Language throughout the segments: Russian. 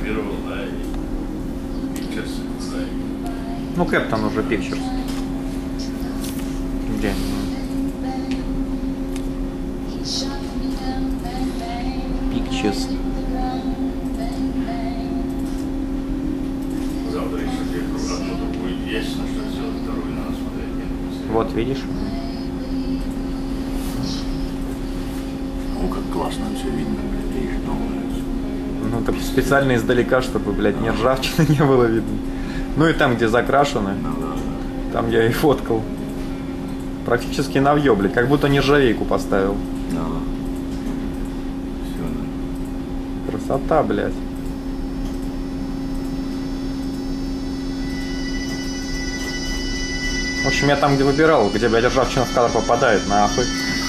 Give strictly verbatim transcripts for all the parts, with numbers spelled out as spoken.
фотографировал, да, и Pictures, да. Ну, Кэптон уже Pictures. Где? Pictures. Завтра еще где-то одну другую есть, на что сделать, вторую надо смотреть. Вот, видишь? Ну, как классно все видно, блядь, и новое. Ну, так специально издалека, чтобы, блядь, ни ржавчины не было видно. Ну и там, где закрашены, Ну, да, да. там я и фоткал. Практически навье, блядь, как будто нержавейку поставил. Да. Все, да. Красота, блядь. В общем, я там, где выбирал, где, блядь, ржавчина в кадр попадает, нахуй.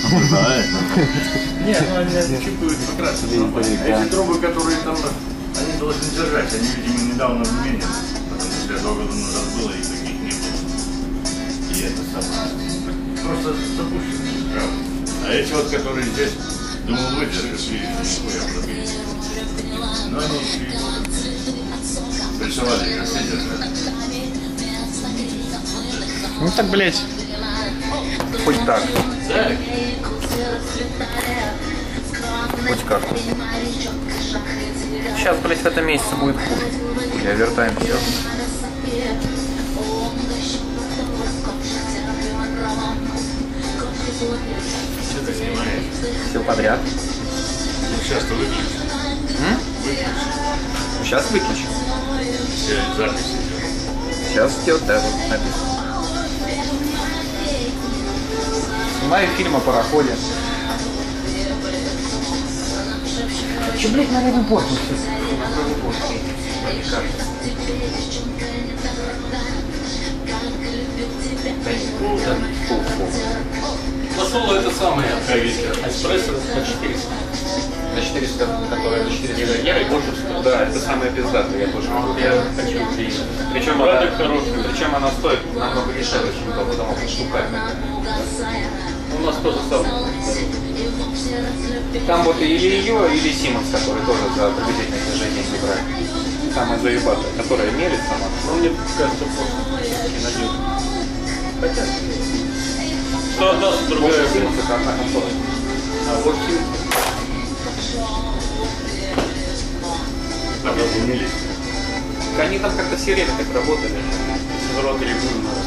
Нет, ну они чипают покрасили. Эти трубы, которые там, они должны держать, они, видимо, недавно выменены. Потому что я два года назад было, и таких не было. И это самое. Просто запущенные травы. А эти вот, которые здесь, думал, выдержат, и нихуя пробили. Но они еще и пришивали, как все держали. Ну так, блядь, хоть так. Так. Хоть как. Сейчас, блядь, в этом месяце будет хуже. Я вертаем все. Что ты снимаешь? Все подряд. Ну, сейчас-то выключи. М? Выключи. Сейчас выключу. Все записи идет. Сейчас вот это вот написано. Снимаю фильм о пароходе. Че, блядь, на левый борт? Нашел это самое эспрессо на четыреста. На четыреста, которая на четыреста евро и больше всего. Да, это самое пиздатое, я тоже могу. Я хочу клиент. Причем она, причем она стоит намного дешевле, чем дома, дома штуками. У нас тоже самое. Там вот или ее, или Siemens, который тоже за приблизительно те же деньги брали. Самая заебатая, которая мерит сама. Ну, мне кажется, просто не надежно. Хотя, что отдаст другая. Больше Siemens, это одна контора. А вот Siemens. Там изменились. Они там как-то все время так работали. Сворот или будем на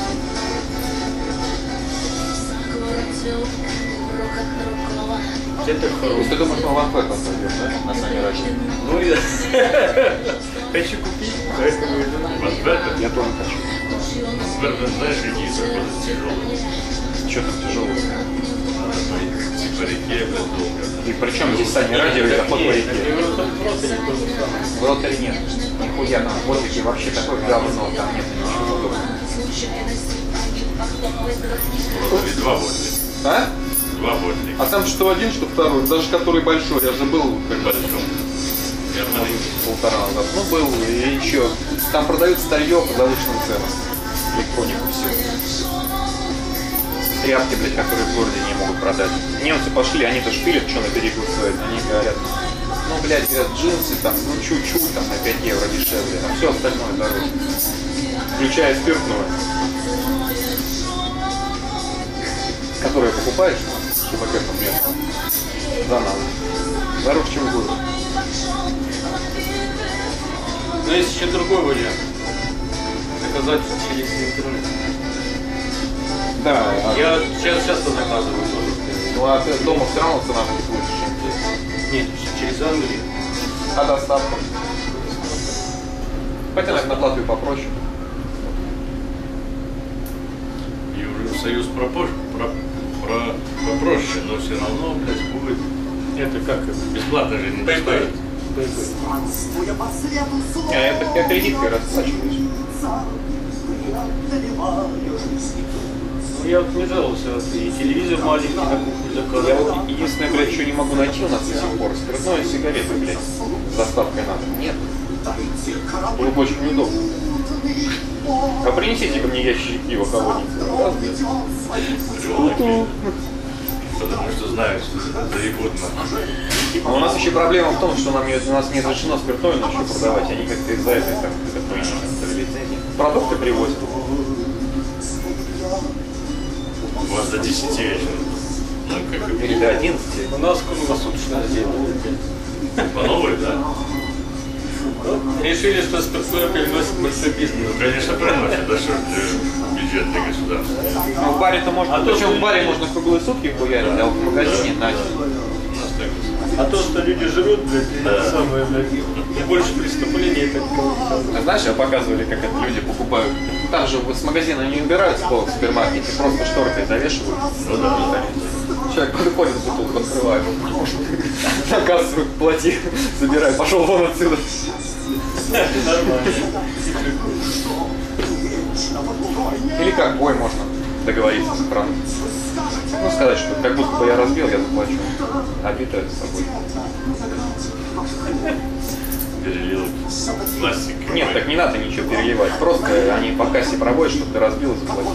Это То хорошо. есть ты думаешь, мы в Анфе пойдем, да? На Сане Раще? Ну, я хочу купить, поэтому и жена. Вот в это, Я тоже хочу. в это, знаешь, какие заходят тяжелые. Что там тяжелого? Надо пойти по реке, блядь, долго. И причем здесь Сани Ради, это ход по реке. В роторе нет. Нихуя там в воздухе вообще такое говно, там нет ничего удобного. Вроде два бодли. А? Два бодли. А там что один, что второй, даже который большой, я же был как бы Большом. Я маленький. Полтора назад. Ну, был и еще. Там продают старье по завышенным ценам. Электронику всю. Тряпки, блядь, которые в городе не могут продать. Немцы пошли, они-то шпилят, что на берегу стоит. Они говорят, ну, блядь, говорят, джинсы там, ну, чуть-чуть, там, на пять евро дешевле. А все остальное дороже. Включая спиртное. Которое покупаешь, чтобы к этому нет. Заново. Дороже, чем в городе. Но есть еще другой вариант. Заказать через интернет. Да. Я сейчас часто заказываю тоже. Ну, а ты дома все равно цена будет лучше, чем здесь. Нет, через Англию. А доставка? Хотя, наверное, на Латвию попроще. И уже союз пропозже, про, про, попроще, но все равно, блядь, будет. Это как? Бесплатно же не доставить. А это я кредиткой расплачиваюсь. Ну, я вот не жаловался, и телевизор маленький на кухню Я заказывал. вот единственное, блядь, что не могу найти у нас до сих пор, спиртное сигареты, блядь, с доставкой на дом. Нет. Было бы очень неудобно. А принесите ко мне ящик пива кого-нибудь. Раз, блядь. Потому что знают, что заебут нахуй. А у нас еще проблема в том, что нам, у нас не разрешено спиртное еще продавать. Они как-то из-за этой там, лицензии. Продукты привозят. У вас до десяти вечера. Ну, как и Или до одиннадцати. У нас круглосуточно день. по новой, да? Решили, что спиртное приносит большой бизнес. Ну, конечно, приносит, да что для бюджетное государство. Ну, в баре-то можно, А то, причем что в баре люди- можно круглые сутки хуярить, а вот в магазине на день. У нас так. А то, что люди жрут, блядь, это самое, блядь, и больше преступлений, это А знаешь, а показывали, как это люди покупают. Там же вот с магазина не убирают с полок в супермаркете, просто шторкой завешивают. Ну да. Человек подходит, бутылку открывает. На кассу плати, забирай, пошел вон отсюда. нормально. Или как бой можно договориться с охраной. Ну, сказать, что как будто бы я разбил, я заплачу. А бито это с собой. Перелил пластик. Нет, так не надо ничего переливать. Просто они по кассе проводят, чтобы ты разбил и заплатил.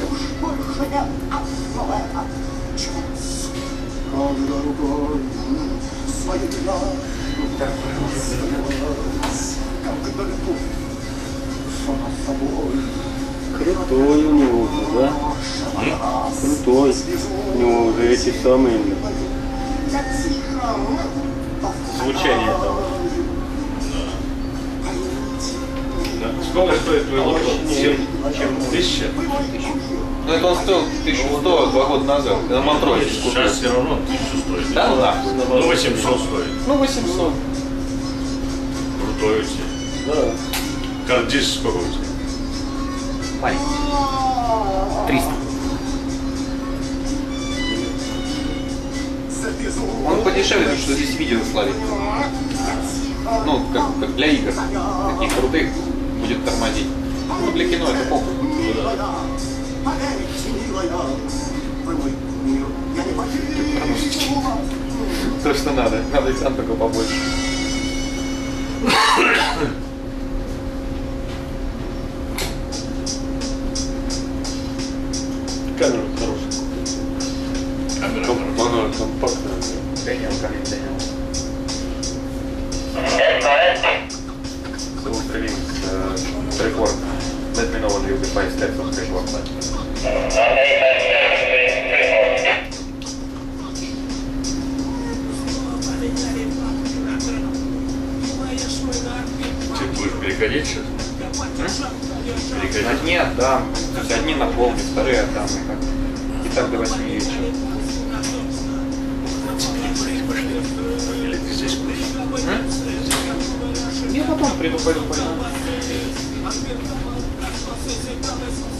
Крутой у него уже, да? Крутой. У него уже эти самые. Звучание там. Да. Сколько стоит твой лот? Семь? Чем? Тысяча? Ну это он стоил тысячу сто два года назад. На Монтройке купил. Сейчас все равно тысячу стоит. Да, ну да. Ну восемьсот стоит. Ну восемьсот. Крутой у тебя. Да. Кардиш сколько у тебя? Маленький. триста. Он подешевле, потому что здесь видео словит. Ну, как, как для игр. Таких крутых будет тормозить. Ну, для кино это похуй. То, что надо. Надо экран только побольше. Камера хорошая. Камера Ком- хорошая. Ага, компактная. Дэниел, камень Дэниел. So we'll release uh, the report. Let me know when you get five steps of the report. Ты будешь переходить сейчас? Переходить? Нет, да. То есть одни на полдень, вторые там и так. И так до восьми вечера. Или ты здесь будешь? Я потом приду, пойду, пойду.